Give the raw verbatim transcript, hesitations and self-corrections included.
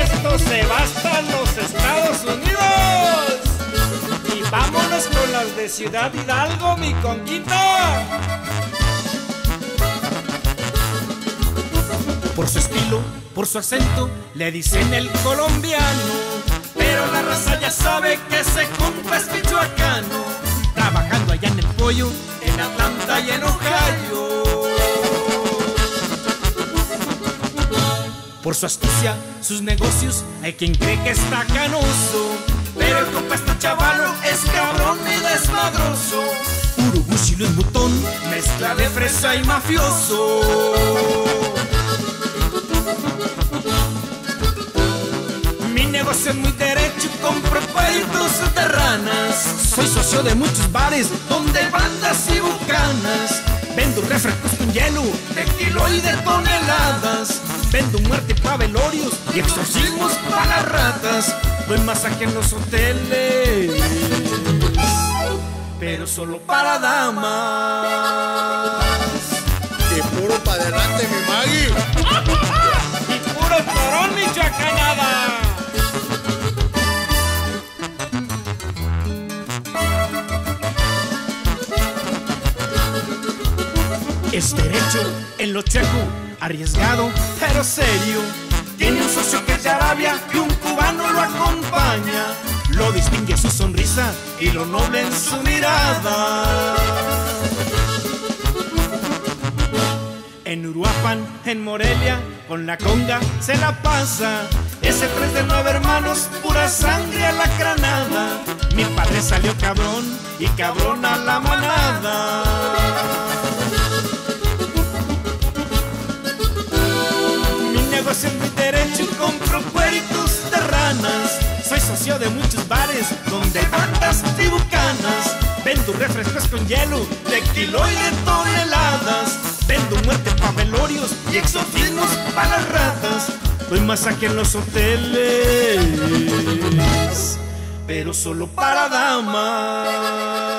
esto se va hasta los Estados Unidos. Y vámonos con las de Ciudad Hidalgo, mi conquita. Por su estilo, por su acento, le dicen el colombiano, pero la raza ya sabe que ese compa es michoacano, trabajando allá en el pollo, en Atlanta y en Ohio. Por su astucia, sus negocios, hay quien cree que está canoso, pero el compa está chavalo, es cabrón y desmadroso. Puro Gucci Luis Butón, mezcla de fresa y mafioso. Mi negocio es muy derecho, compro perritos de ranas. Soy socio de muchos bares donde hay bandas y bucanas. Vendo refrescos con hielo, de kilo y de toneladas. Vendo muerte pa' velorios y exorcismos pa' las ratas. Doy masaje en los hoteles, pero solo para damas. Y puro pa' adelante, mi Maggie. Y puro torón, michoacanada. Es derecho en lo checo, arriesgado pero serio. Tiene un socio que es de Arabia y un cubano lo acompaña. Lo distingue su sonrisa y lo noble en su mirada. En Uruapan, en Morelia, con la conga se la pasa. Ese tres de nueve hermanos, pura sangre alacranada. Mi padre salió cabrón y cabrón a la manada. Negocio en mi derecho, compro cueritos de ranas. Soy socio de muchos bares donde hay bandas y bucanas. Vendo refrescos con hielo, de kilo y de toneladas. Vendo muerte pa' velorios y exorcismos pa' las ratas. Doy masaje en los hoteles, pero solo para damas.